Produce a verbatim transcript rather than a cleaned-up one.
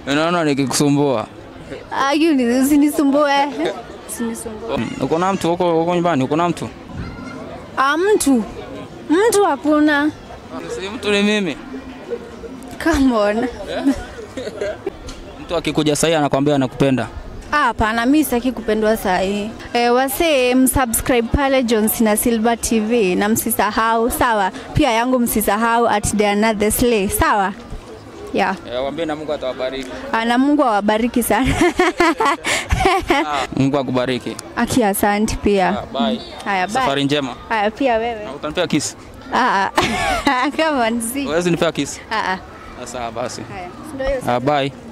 Unaona nikikusumbua. Ah, yuni usinisumbue. Usinisumbue. Uko na mtu uko uko nyumbani, uko na mtu? Ah, mtu. Mtu hakuna. Si mtu ni mimi. Come on. Mtu akikuja sasa anakuambia anakupenda. Ah, hapana, mimi sitaki kupendwa saa hii. Eh, wase msubscribe pale John Cena Silver T V na msisahau, sawa? Pia yangu msisahau at the another slay, sawa? Yeah. Eh, waambie na Mungu atawabariki. Ah, na Mungu awabariki sana. Ah, Mungu akubariki. Aki asante pia. Ah, bye. Haya, bye. Safari njema. Haya pia wewe. Na utanipea kiss? Ah ah. Come on, see. Wewe unipea kiss? Ah ah. Sasa basi. Haya. Ndio hiyo. Ah, bye.